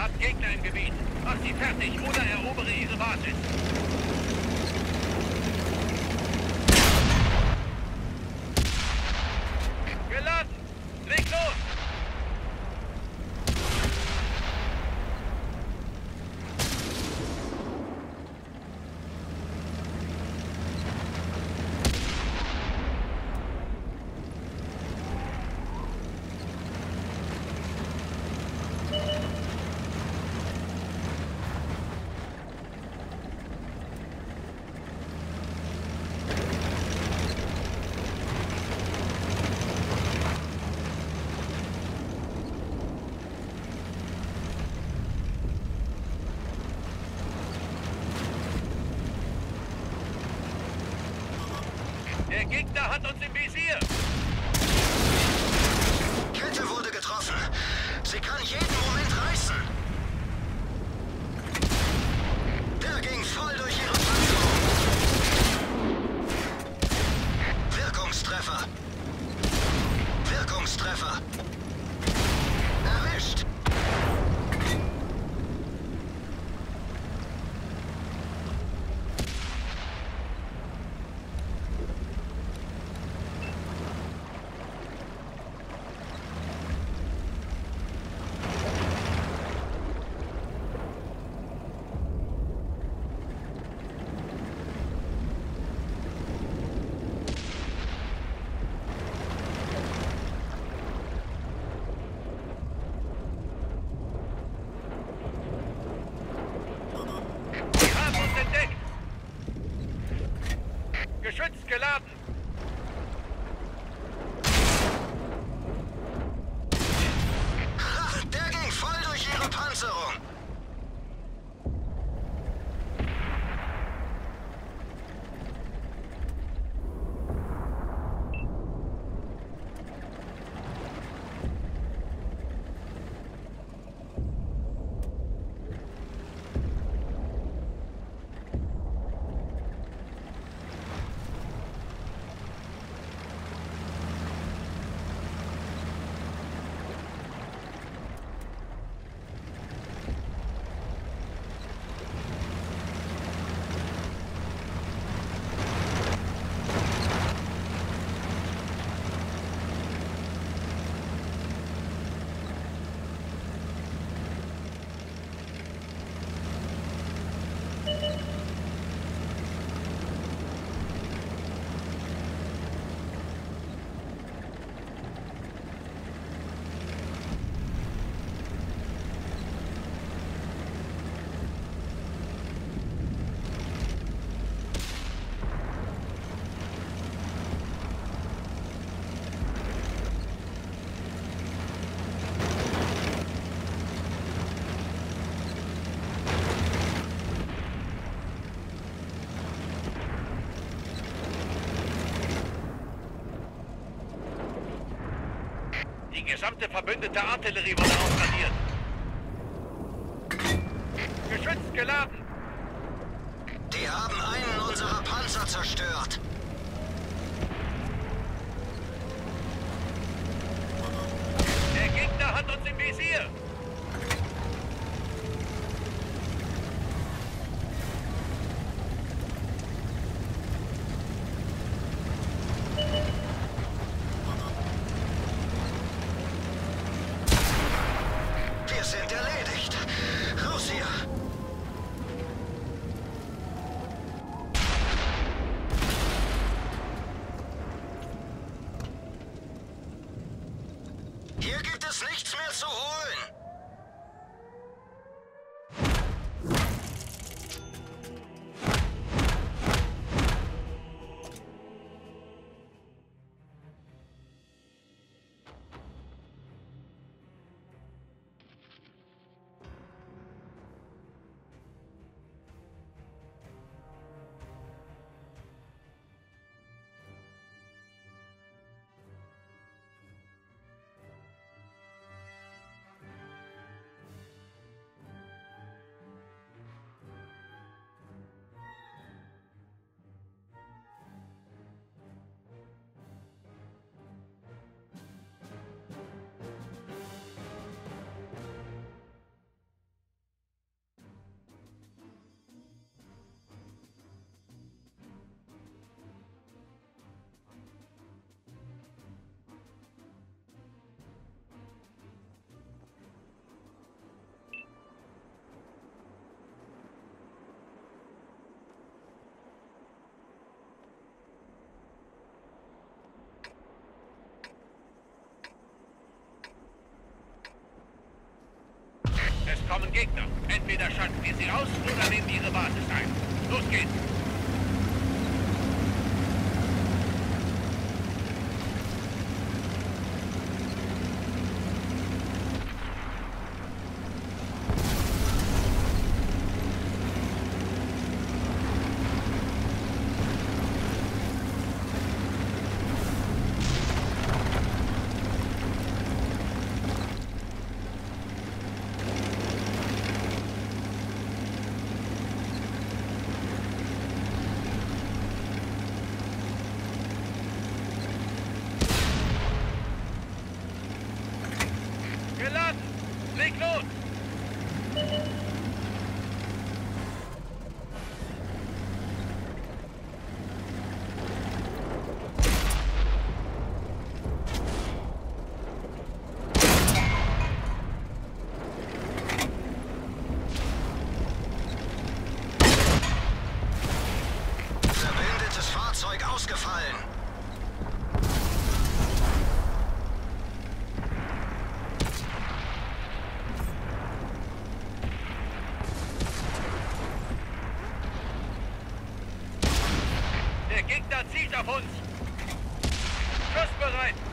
Ihr habt Gegner im Gebiet. Macht sie fertig oder erobere ihre Basis. Geladen! Leg los! Der Gegner hat uns im Visier! Kette wurde getroffen. Sie kann jeden Moment reißen. Der ging voll durch ihre Panzerung. Wirkungstreffer. Wirkungstreffer. Erwischt. Geschütz geladen! Ha, der ging voll durch ihre Panzerung. Die gesamte verbündete Artillerie wurde ausradiert. Geschütz geladen! Die haben einen unserer Panzer zerstört. Der Gegner hat uns im Visier! Wir sind erledigt. Raus hier. Hier gibt es nichts mehr zu holen. Es kommen Gegner. Entweder schalten wir sie aus oder nehmen ihre Basis ein. Los geht's! Geladen! Leg los! Verbündetes Fahrzeug ausgefallen. Der Gegner zielt auf uns! Schussbereit!